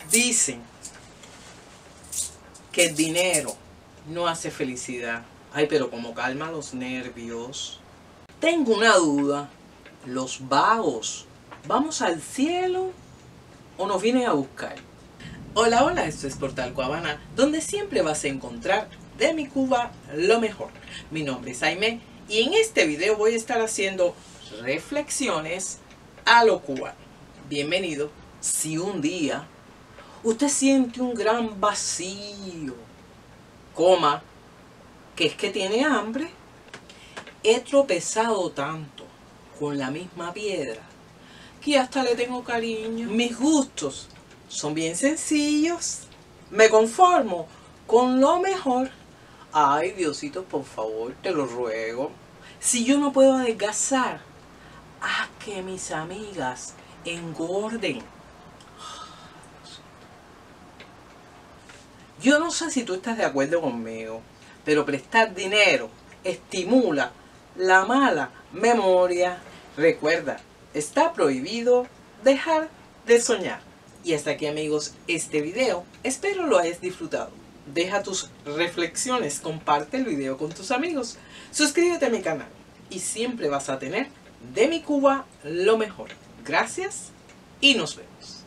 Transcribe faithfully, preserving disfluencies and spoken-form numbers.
Dicen que el dinero no hace felicidad. Ay, pero como calma los nervios. Tengo una duda. Los vagos, ¿vamos al cielo o nos vienen a buscar? Hola, hola, esto es Portal Cuavana, donde siempre vas a encontrar de mi Cuba lo mejor. Mi nombre es Jaime y en este video voy a estar haciendo reflexiones a lo cubano. Bienvenido. Si un día usted siente un gran vacío, coma, que es que tiene hambre, he tropezado tanto con la misma piedra que hasta le tengo cariño. Mis gustos son bien sencillos. Me conformo con lo mejor. Ay, Diosito, por favor, te lo ruego. Si yo no puedo adelgazar, haz que mis amigas engorden. Yo no sé si tú estás de acuerdo conmigo, pero prestar dinero estimula la mala memoria. Recuerda, está prohibido dejar de soñar. Y hasta aquí, amigos, este video. Espero lo hayas disfrutado. Deja tus reflexiones, comparte el video con tus amigos, suscríbete a mi canal y siempre vas a tener de mi Cuba lo mejor. Gracias y nos vemos.